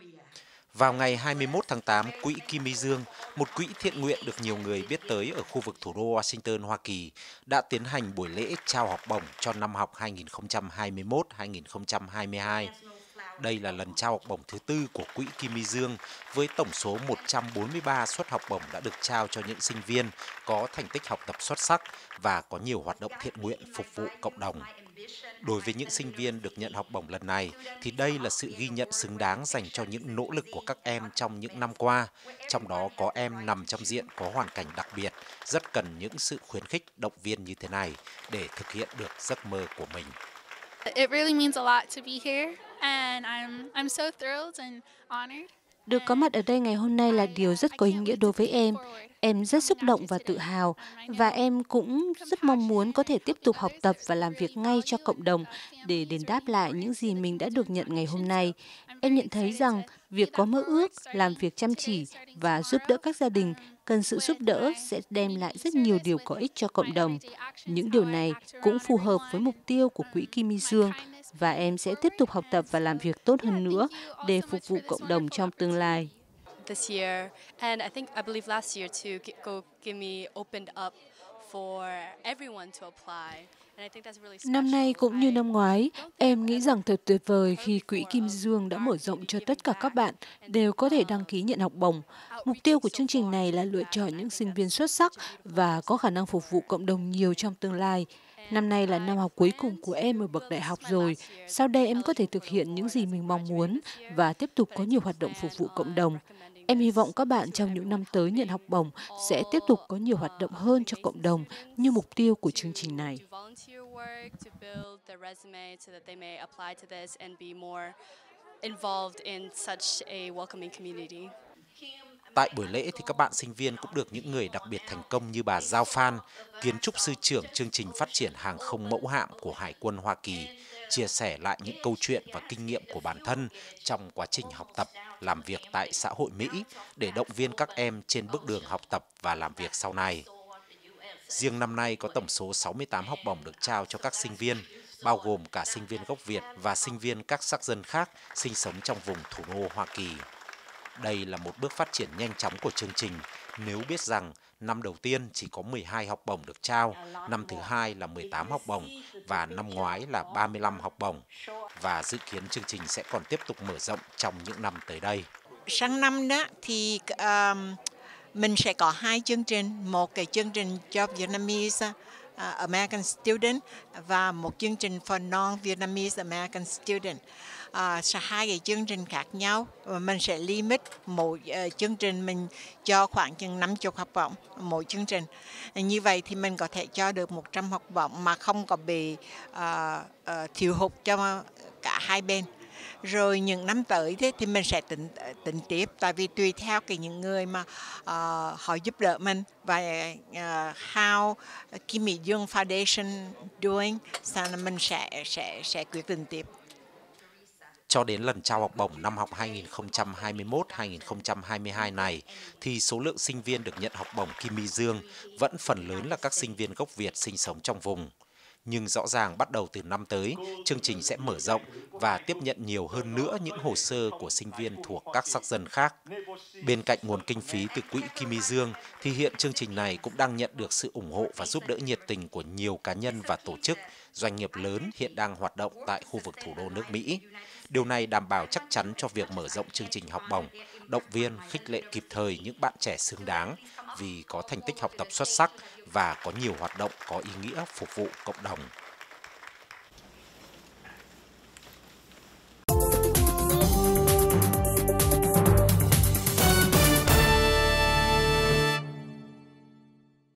Vào ngày 21 tháng 8, Quỹ Kim My Dương, một quỹ thiện nguyện được nhiều người biết tới ở khu vực thủ đô Washington, Hoa Kỳ, đã tiến hành buổi lễ trao học bổng cho năm học 2021-2022. Đây là lần trao học bổng thứ tư của Quỹ Kim My Dương, với tổng số 143 suất học bổng đã được trao cho những sinh viên có thành tích học tập xuất sắc và có nhiều hoạt động thiện nguyện phục vụ cộng đồng. Đối với những sinh viên được nhận học bổng lần này, thì đây là sự ghi nhận xứng đáng dành cho những nỗ lực của các em trong những năm qua, trong đó có em nằm trong diện có hoàn cảnh đặc biệt, rất cần những sự khuyến khích, động viên như thế này để thực hiện được giấc mơ của mình. It really means a lot to be here, and I'm so thrilled and honored. Được có mặt ở đây ngày hôm nay là điều rất có ý nghĩa đối với em. Em rất xúc động và tự hào, và em cũng rất mong muốn có thể tiếp tục học tập và làm việc ngay cho cộng đồng để đền đáp lại những gì mình đã được nhận ngày hôm nay. Em nhận thấy rằng việc có mơ ước, làm việc chăm chỉ và giúp đỡ các gia đình cần sự giúp đỡ sẽ đem lại rất nhiều điều có ích cho cộng đồng. Những điều này cũng phù hợp với mục tiêu của Quỹ Kim My Dương, và em sẽ tiếp tục học tập và làm việc tốt hơn nữa để phục vụ cộng đồng trong tương lai. This year, and I believe last year too, Go Gimme opened up for everyone to apply. Năm nay cũng như năm ngoái, em nghĩ rằng thật tuyệt vời khi Quỹ Kim Dương đã mở rộng cho tất cả các bạn đều có thể đăng ký nhận học bổng. Mục tiêu của chương trình này là lựa chọn những sinh viên xuất sắc và có khả năng phục vụ cộng đồng nhiều trong tương lai. Năm nay là năm học cuối cùng của em ở bậc đại học rồi. Sau đây em có thể thực hiện những gì mình mong muốn và tiếp tục có nhiều hoạt động phục vụ cộng đồng. Em hy vọng các bạn trong những năm tới nhận học bổng sẽ tiếp tục có nhiều hoạt động hơn cho cộng đồng như mục tiêu của chương trình này. Tại buổi lễ thì các bạn sinh viên cũng được những người đặc biệt thành công như bà Giao Phan, kiến trúc sư trưởng chương trình phát triển hàng không mẫu hạm của Hải quân Hoa Kỳ, chia sẻ lại những câu chuyện và kinh nghiệm của bản thân trong quá trình học tập, làm việc tại xã hội Mỹ để động viên các em trên bước đường học tập và làm việc sau này. Riêng năm nay có tổng số 68 học bổng được trao cho các sinh viên, bao gồm cả sinh viên gốc Việt và sinh viên các sắc dân khác sinh sống trong vùng thủ đô Hoa Kỳ. Đây là một bước phát triển nhanh chóng của chương trình, nếu biết rằng năm đầu tiên chỉ có 12 học bổng được trao, năm thứ hai là 18 học bổng và năm ngoái là 35 học bổng. Và dự kiến chương trình sẽ còn tiếp tục mở rộng trong những năm tới đây. Sang năm đó thì mình sẽ có hai chương trình, một cái chương trình cho Vietnamese American Student và một chương trình for non-Vietnamese American Student. Hai cái chương trình khác nhau, mình sẽ limit mỗi chương trình mình cho khoảng chừng 50 học bổng mỗi chương trình. Như vậy thì mình có thể cho được 100 học bổng mà không có bị thiếu hụt cho cả hai bên. Rồi những năm tới thế thì mình sẽ tính tiếp, tại vì tùy theo những người mà họ giúp đỡ mình và how Kim My Dương Foundation doing, sau đó mình sẽ quyết định tiếp. Cho đến lần trao học bổng năm học 2021-2022 này, thì số lượng sinh viên được nhận học bổng Kim My Dương vẫn phần lớn là các sinh viên gốc Việt sinh sống trong vùng. Nhưng rõ ràng bắt đầu từ năm tới, chương trình sẽ mở rộng và tiếp nhận nhiều hơn nữa những hồ sơ của sinh viên thuộc các sắc dân khác. Bên cạnh nguồn kinh phí từ Quỹ Kim My Dương, thì hiện chương trình này cũng đang nhận được sự ủng hộ và giúp đỡ nhiệt tình của nhiều cá nhân và tổ chức, doanh nghiệp lớn hiện đang hoạt động tại khu vực thủ đô nước Mỹ. Điều này đảm bảo chắc chắn cho việc mở rộng chương trình học bổng, động viên, khích lệ kịp thời những bạn trẻ xứng đáng vì có thành tích học tập xuất sắc và có nhiều hoạt động có ý nghĩa phục vụ cộng đồng.